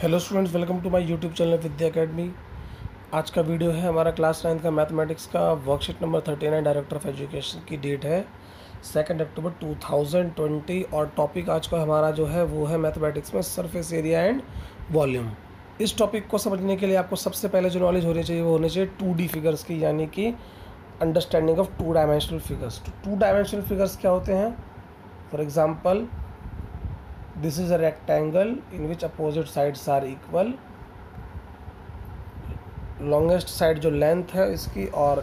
Hello students, welcome to my YouTube channel Vidya academy. आज का video है हमारा क्लास 9 का मैथमेटिक्स का worksheet number 39। Director of education की डेट है 2 अक्टूबर 2020 और टॉपिक आज का हमारा जो है वो है मैथमेटिक्स में सरफेस एरिया एंड वॉल्यूम। इस टॉपिक को समझने के लिए आपको सबसे पहले जो नॉलेज होनी चाहिए वो होनी चाहिए 2D फिगर्स की, यानी कि understanding of 2 dimensional figures. 2 dimensional figures क्या होते हैं? For example, this is a rectangle in which opposite sides are equal। longest side जो लेंथ है इसकी, और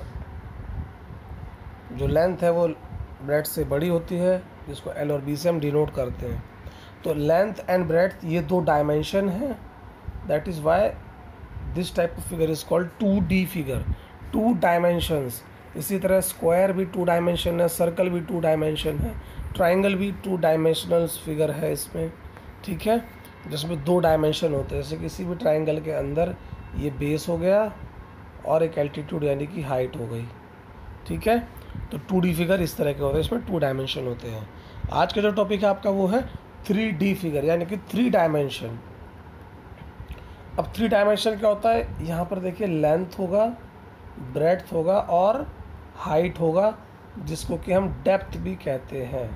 जो लेंथ है वो ब्रेड्थ से बड़ी होती है, जिसको L और B से हम डिनोट करते हैं। तो लेंथ एंड ब्रेड्थ ये 2 डायमेंशन है, that is why this type of figure is called 2D figure, 2 dimensions. इसी तरह स्क्वायर भी 2 डायमेंशन है, सर्कल भी 2 डायमेंशन है, ट्राइंगल भी 2 डायमेंशनल फिगर है इसमें, ठीक है, जिसमें 2 डायमेंशन होते हैं। जैसे किसी भी ट्राइंगल के अंदर ये बेस हो गया और एक एल्टीट्यूड यानी कि हाइट हो गई, ठीक है। तो 2D फिगर इस तरह के होते हैं, इसमें 2 डायमेंशन होते हैं। आज का जो टॉपिक है आपका वो है 3D फिगर, यानी कि 3 डायमेंशन। अब 3 डायमेंशन क्या होता है? यहाँ पर देखिए, लेंथ होगा, ब्रेड्थ होगा और हाइट होगा, जिसको कि हम डेप्थ भी कहते हैं,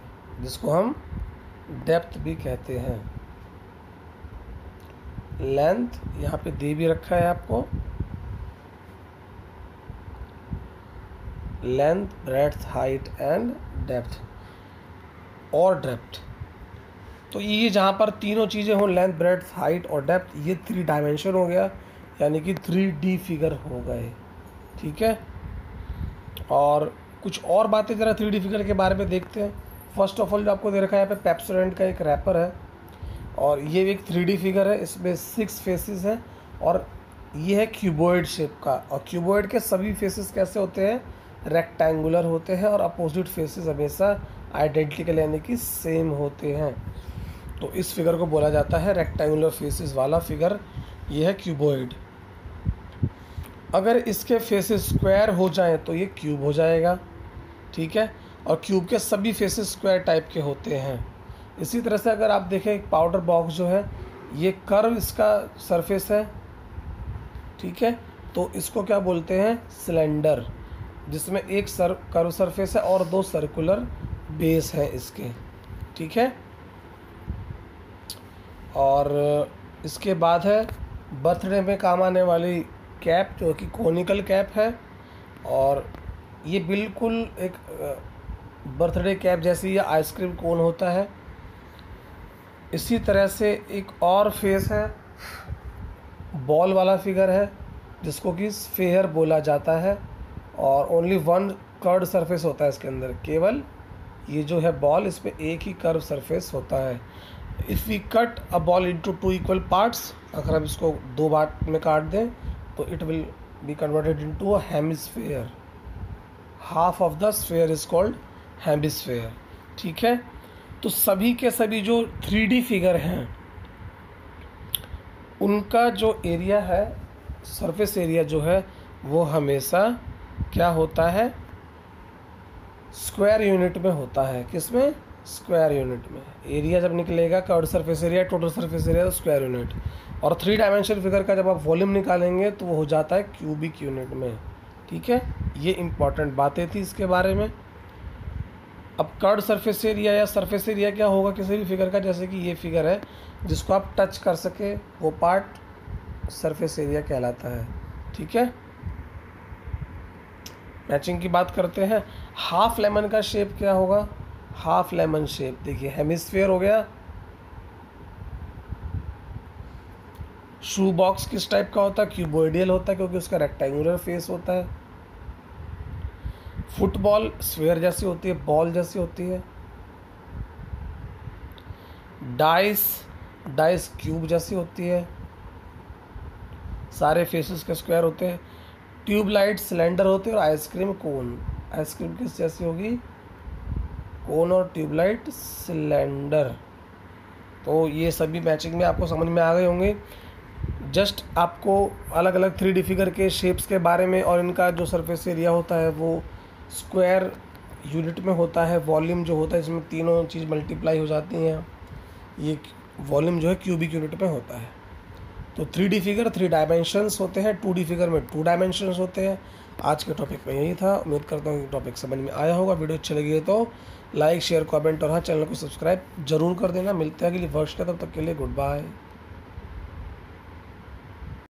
लेंथ यहाँ पे दे भी रखा है आपको, length, breadth, height and depth और डेप्थ। तो ये जहाँ पर तीनों चीज़ें हों, लेंथ, ब्रेड्थ, हाइट और डेप्थ, ये 3 डायमेंशन हो गया, यानी कि 3D फिगर हो गए, ठीक है। और कुछ और बातें ज़रा 3D फिगर के बारे में देखते हैं। फर्स्ट ऑफ ऑल जो आपको दे रखा है यहाँ पे पेप्सोडेंट का एक रैपर है, और ये एक 3D फिगर है, इसमें 6 फेसेस हैं और ये है क्यूबॉइड शेप का। और क्यूबॉइड के सभी फेसेस कैसे होते हैं? रेक्टेंगुलर होते हैं, और अपोजिट फेसेस हमेशा आइडेंटिकल यानी कि सेम होते हैं। तो इस फिगर को बोला जाता है रेक्टेंगुलर फेसेस वाला फिगर, ये है क्यूबॉइड। अगर इसके फेसेस स्क्वायर हो जाएं तो ये क्यूब हो जाएगा, ठीक है। और क्यूब के सभी फेसेस स्क्वायर टाइप के होते हैं। इसी तरह से अगर आप देखें, एक पाउडर बॉक्स जो है, ये कर्व इसका सरफेस है, ठीक है। तो इसको क्या बोलते हैं? सिलेंडर, जिसमें एक कर्व सरफेस है और 2 सर्कुलर बेस हैं इसके, ठीक है। और इसके बाद है बर्थडे में काम आने वाली कैप, जो कि कोनिकल कैप है, और ये बिल्कुल एक बर्थडे कैप जैसी या आइसक्रीम कोन होता है। इसी तरह से एक और फेस है, बॉल वाला फिगर है, जिसको कि स्फेयर बोला जाता है, और ओनली 1 कर्व सरफेस होता है इसके अंदर। केवल ये जो है बॉल, इस पर एक ही कर्व सरफेस होता है। If we cut a ball into 2 equal parts, अगर हम इसको 2 पार्ट में काट दें तो it will be converted into a hemisphere. Half of the sphere is called hemisphere, ठीक है। तो सभी के सभी जो 3D फिगर हैं, उनका जो एरिया है, सरफेस एरिया जो है, वो हमेशा क्या होता है? स्क्वायर यूनिट में होता है। किसमें? स्क्वायर यूनिट में। एरिया जब निकलेगा curved surface area, total surface area, तो स्क्वायर यूनिट। और 3 डायमेंशनल फिगर का जब आप वॉल्यूम निकालेंगे तो वो हो जाता है क्यूबिक यूनिट में, ठीक है। ये इंपॉर्टेंट बातें थी इसके बारे में। अब कर्व्ड सरफेस एरिया या सरफेस एरिया क्या होगा किसी भी फिगर का? जैसे कि ये फिगर है, जिसको आप टच कर सके वो पार्ट सरफेस एरिया कहलाता है, ठीक है। मैचिंग की बात करते हैं। हाफ लेमन का शेप क्या होगा? हाफ लेमन शेप, देखिए, हेमिस्फेयर हो गया। शू बॉक्स किस टाइप का होता है? क्यूबॉइडियल होता है, क्योंकि उसका रेक्टेंगुलर फेस होता है। फुटबॉल स्फेयर जैसी होती है, बॉल जैसी होती है। डाइस क्यूब जैसी होती है, सारे फेसेस के स्क्वायर होते हैं। ट्यूबलाइट सिलेंडर होते हैं, और आइसक्रीम कोन, आइसक्रीम किस जैसी होगी? कोन और ट्यूबलाइट सिलेंडर। तो ये सभी मैचिंग में आपको समझ में आ गए होंगे। जस्ट आपको अलग अलग 3D फिगर के शेप्स के बारे में और इनका जो सरफेस एरिया होता है वो स्क्वायर यूनिट में होता है। वॉल्यूम जो होता है, इसमें तीनों चीज़ मल्टीप्लाई हो जाती हैं। ये वॉल्यूम जो है क्यूबिक यूनिट में होता है। तो 3D फिगर 3 डायमेंशंस होते हैं, 2D फिगर में 2 डायमेंशंस होते हैं। आज के टॉपिक में यही था। उम्मीद करता हूँ कि टॉपिक समझ में आया होगा। वीडियो अच्छी लगी है तो लाइक शेयर कमेंट और हाँ, चैनल को सब्सक्राइब जरूर कर देना। मिलते हैं अगली वर्कशॉप, तब तक के लिए गुड बाय।